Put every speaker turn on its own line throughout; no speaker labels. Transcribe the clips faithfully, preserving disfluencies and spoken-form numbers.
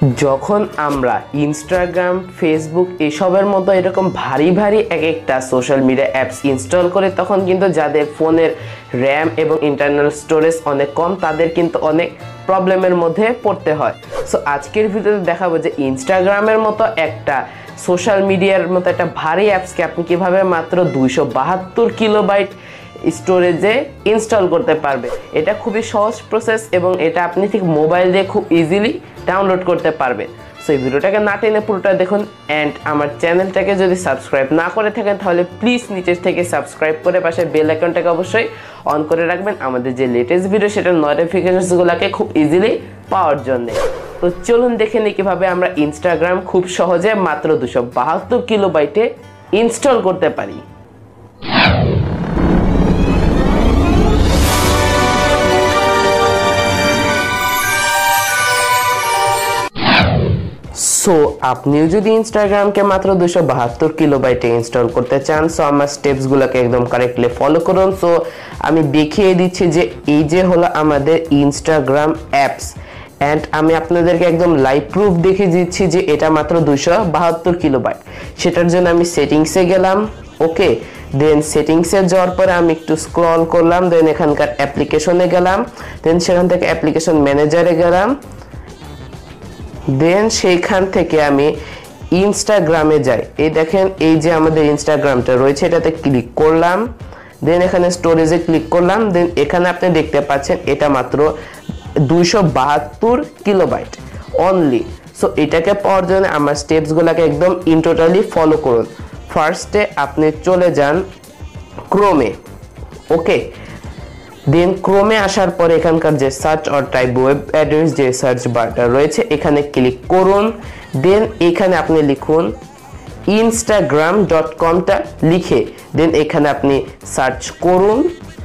যখন আমরা Instagram Facebook এসবের মতো এরকম ভারী ভারী এক একটা সোশ্যাল মিডিয়া অ্যাপস ইনস্টল করে তখন কিন্তু যাদের ফোনের র্যাম এবং ইন্টারনাল স্টোরেজ অনেক কম তাদের কিন্তু অনেক প্রবলেমের মধ্যে পড়তে হয়। সো আজকের ভিডিওতে দেখাবো যে ইনস্টাগ্রামের মতো একটা সোশ্যাল মিডিয়ার মতো একটা ভারী অ্যাপসকে আপনি কীভাবে মাত্র দুইশো বাহাত্তর কিলোবাইট স্টোরেজে ইনস্টল করতে পারবে। এটা খুবই সহজ প্রসেস এবং এটা আপনি ঠিক মোবাইল দিয়ে খুব ইজিলি ডাউনলোড করতে পারবেন। সো এই ভিডিওটাকে না টেনে পুরোটা দেখুন। অ্যান্ড আমার চ্যানেলটাকে যদি সাবস্ক্রাইব না করে থাকেন তাহলে প্লিজ নিচের থেকে সাবস্ক্রাইব করে পাশে বেল আইকনটাকে অবশ্যই অন করে রাখবেন আমাদের যে লেটেস্ট ভিডিও সেটার নোটিফিকেশনসগুলোকে খুব ইজিলি পাওয়ার জন্য। তো চলুন দেখে নিই কীভাবে আমরা ইনস্টাগ্রাম খুব সহজে মাত্র দুশো বাহাত্তর কিলোবাইটে ইনস্টল করতে পারি। সো আপনিও যদি ইনস্টাগ্রামকে মাত্র দুশো বাহাত্তর কিলোবাইটে ইনস্টল করতে চান, সো আমার স্টেপসগুলোকে একদম কারেক্টলি ফলো করুন। সো আমি দেখিয়ে দিচ্ছি যে এই যে হলো আমাদের ইনস্টাগ্রাম অ্যাপস, অ্যান্ড আমি আপনাদেরকে একদম লাইভ প্রুফ দেখিয়ে দিচ্ছি যে এটা মাত্র দুশো বাহাত্তর কিলোবাইট। সেটার জন্য আমি সেটিংসে গেলাম, ওকে, দেন সেটিংসে যাওয়ার পরে আমি একটু স্ক্রল করলাম, দেন এখানকার অ্যাপ্লিকেশনে গেলাম, দেন সেখান থেকে অ্যাপ্লিকেশন ম্যানেজারে গেলাম, দেন সেইখান থেকে আমি ইনস্টাগ্রামে যাই। এই দেখেন এই যে আমাদের ইনস্টাগ্রামটা রয়েছে এটাতে ক্লিক করলাম, দেন এখানে স্টোরেজে ক্লিক করলাম, দেন এখানে আপনি দেখতে পাচ্ছেন এটা মাত্র দুইশো বাহাত্তর কিলোবাইট অনলি। সো এটাকে পাওয়ার জন্য আমার স্টেপসগুলোকে একদম ইন টোটালি ফলো করুন। ফার্স্টে আপনি চলে যান ক্রোমে, ওকে, দেন ক্রোমে আসার পরে এখানকার যে search or type web address যে সার্চ বারটা রয়েছে এখানে ক্লিক করুন, দেন এখানে আপনি লিখুন ইনস্টাগ্রাম ডট কমটা লিখে দেন এখানে আপনি সার্চ করুন।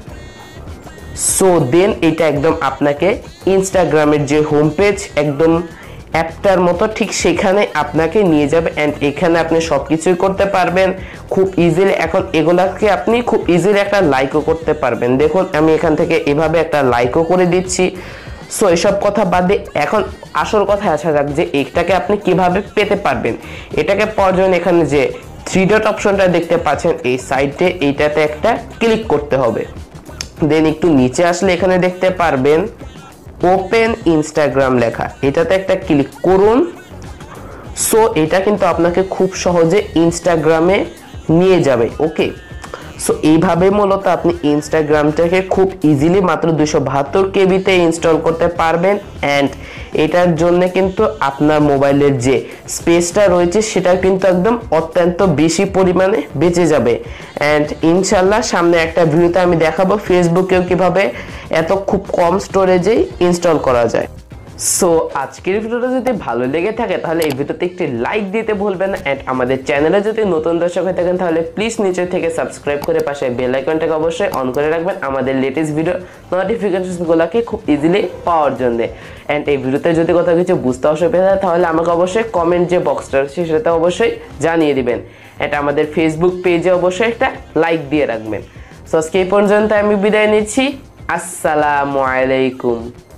সো দেন এটা একদম আপনাকে ইনস্টাগ্রামের যে হোম পেজ একদম অ্যাপটার মতো ঠিক সেখানে আপনাকে নিয়ে যাবে, অ্যান্ড এখানে আপনি সব কিছুই করতে পারবেন খুব ইজিলি। এখন এগুলাকে আপনি খুব ইজিলি একটা লাইকও করতে পারবেন। দেখুন আমি এখান থেকে এভাবে একটা লাইকও করে দিচ্ছি। সো এসব কথা বাদ দিয়ে এখন আসল কথায় আসা যাক যে এটাকে আপনি কিভাবে পেতে পারবেন। এটাকে পাওয়ার জন্য এখানে যে থ্রি ডট অপশনটা দেখতে পাচ্ছেন এই সাইডে এইটাতে একটা ক্লিক করতে হবে, দেন একটু নিচে আসলে এখানে দেখতে পারবেন ওপেন ইনস্টাগ্রাম লেখা, এটাতে একটা ক্লিক করুন। সো এটা কিন্তু আপনাকে খুব সহজে ইনস্টাগ্রামে নিয়ে যাবে, ওকে। সো এইভাবে মূলত আপনি ইনস্টাগ্রামটাকে খুব ইজিলি মাত্র দুশো বাহাত্তর কেবিতে ইনস্টল করতে পারবেন, অ্যান্ড এটার জন্য কিন্তু আপনার মোবাইলের যে স্পেসটা রয়েছে সেটা কিন্তু একদম অত্যন্ত বেশি পরিমাণে বেঁচে যাবে। অ্যান্ড ইনশাল্লাহ সামনে একটা ভিডিওতে আমি দেখাবো ফেসবুকেও কিভাবে এত খুব কম স্টোরেজেই ইনস্টল করা যায়। সো আজকের ভিডিওটা যদি ভালো লেগে থাকে তাহলে এই ভিডিওতে একটি লাইক দিতে ভুলবেন না, অ্যান্ড আমাদের চ্যানেলে যদি নতুন দর্শক হয়ে থাকেন তাহলে প্লিজ নিচে থেকে সাবস্ক্রাইব করে পাশে বেল আইকনটাকে অবশ্যই অন করে রাখবেন আমাদের লেটেস্ট ভিডিও নোটিফিকেশনগুলোকে খুব ইজিলি পাওয়ার জন্য। অ্যান্ড এই ভিডিওতে যদি কোথাও কিছু বুঝতে অসুবিধা হয় তাহলে আমাকে অবশ্যই কমেন্ট যে বক্সটা রয়েছে সেটাতে অবশ্যই জানিয়ে দিবেন, অ্যান্ড আমাদের ফেসবুক পেজে অবশ্যই একটা লাইক দিয়ে রাখবেন। সো আজকে এই পর্যন্ত আমি বিদায় নিচ্ছি, আসসালামু আলাইকুম।